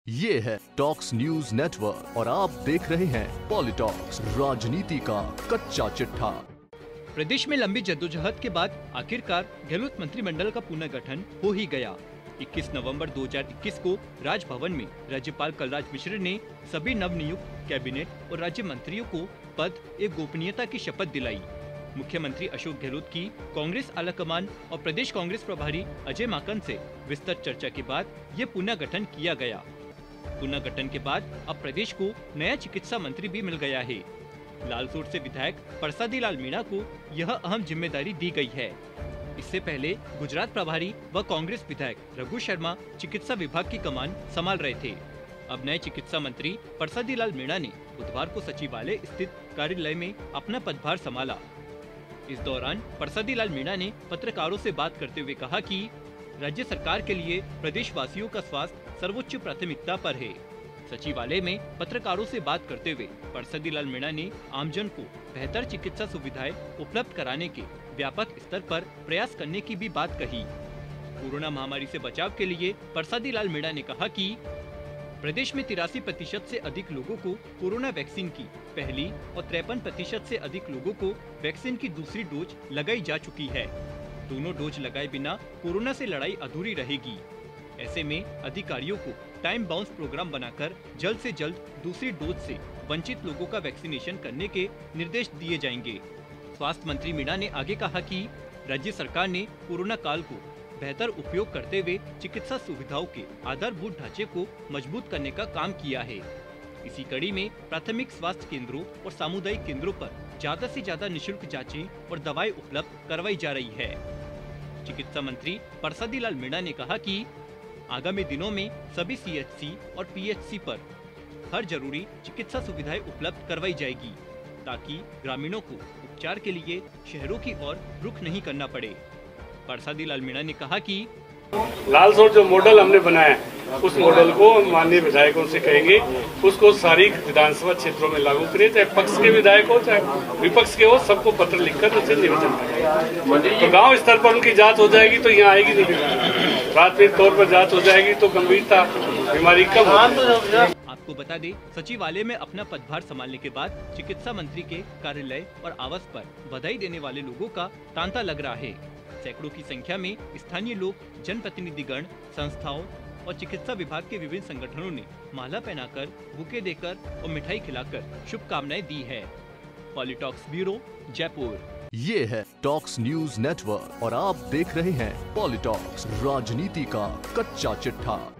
ये है talks news network और आप देख रहे हैं पॉलिटॉक्स, राजनीति का कच्चा चिट्ठा। प्रदेश में लंबी जद्दोजहद के बाद आखिरकार गहलोत मंत्रिमंडल का पुनर्गठन हो ही गया। 21 नवंबर 2021 को राजभवन में राज्यपाल कलराज मिश्र ने सभी नवनियुक्त कैबिनेट और राज्य मंत्रियों को पद एवं गोपनीयता की शपथ दिलाई। मुख्यमंत्री अशोक गहलोत की कांग्रेस आलाकमान और प्रदेश कांग्रेस प्रभारी अजय माकन से विस्तृत चर्चा के बाद ये पुनर्गठन किया गया। पुनर्गठन के बाद अब प्रदेश को नया चिकित्सा मंत्री भी मिल गया है। लालसोट से विधायक परसादी लाल मीणा को यह अहम जिम्मेदारी दी गई है। इससे पहले गुजरात प्रभारी व कांग्रेस विधायक रघु शर्मा चिकित्सा विभाग की कमान संभाल रहे थे। अब नए चिकित्सा मंत्री परसादी लाल मीणा ने बुधवार को सचिवालय स्थित कार्यालय में अपना पदभार संभाला। इस दौरान परसादी लाल मीणा ने पत्रकारों से बात करते हुए कहा कि राज्य सरकार के लिए प्रदेशवासियों का स्वास्थ्य सर्वोच्च प्राथमिकता पर है। सचिवालय में पत्रकारों से बात करते हुए परसादी लाल मीणा ने आमजन को बेहतर चिकित्सा सुविधाएं उपलब्ध कराने के व्यापक स्तर पर प्रयास करने की भी बात कही। कोरोना महामारी से बचाव के लिए परसादी लाल मीणा ने कहा कि प्रदेश में 83% से अधिक लोगों को कोरोना वैक्सीन की पहली और 53% से अधिक लोगों को वैक्सीन की दूसरी डोज लगाई जा चुकी है। दोनों डोज लगाए बिना कोरोना से लड़ाई अधूरी रहेगी। ऐसे में अधिकारियों को टाइम बाउंस प्रोग्राम बनाकर जल्द से जल्द दूसरी डोज से वंचित लोगों का वैक्सीनेशन करने के निर्देश दिए जाएंगे। स्वास्थ्य मंत्री मीणा ने आगे कहा कि राज्य सरकार ने कोरोना काल को बेहतर उपयोग करते हुए चिकित्सा सुविधाओं के आधारभूत ढांचे को मजबूत करने का काम किया है। इसी कड़ी में प्राथमिक स्वास्थ्य केंद्रों और सामुदायिक केंद्रों पर ज्यादा से ज्यादा निशुल्क जांचें और दवाएं उपलब्ध करवाई जा रही है। चिकित्सा मंत्री परसादी लाल मीणा ने कहा कि आगामी दिनों में सभी सीएचसी और पीएचसी पर हर जरूरी चिकित्सा सुविधाएं उपलब्ध करवाई जाएगी ताकि ग्रामीणों को उपचार के लिए शहरों की ओर रुख नहीं करना पड़े। परसादी लाल मीणा ने कहा कि लालसोट जो मॉडल हमने बनाया है उस मॉडल को माननीय विधायकों से कहेंगे उसको सारी विधानसभा क्षेत्रों में लागू करें, चाहे पक्ष के विधायक हो चाहे विपक्ष के हो, सबको पत्र लिखकर उसे निवेदन करें। तो गांव स्तर पर उनकी जांच हो जाएगी तो यहाँ आएगी नहीं, प्राथमिक तौर पर जांच हो जाएगी तो गंभीरता बीमारी कम हो। आपको बता दें, सचिवालय में अपना पदभार संभालने के बाद चिकित्सा मंत्री के कार्यालय और आवास पर बधाई देने वाले लोगों का तांता लग रहा है। सैकड़ों की संख्या में स्थानीय लोग, जनप्रतिनिधिगण, संस्थाओं और चिकित्सा विभाग के विभिन्न संगठनों ने माला पहनाकर, बुके देकर और मिठाई खिलाकर शुभकामनाएं दी है। Politalks bureau, Jaipur. ये है टॉक्स न्यूज नेटवर्क और आप देख रहे हैं पॉलिटॉक्स, राजनीति का कच्चा चिट्ठा।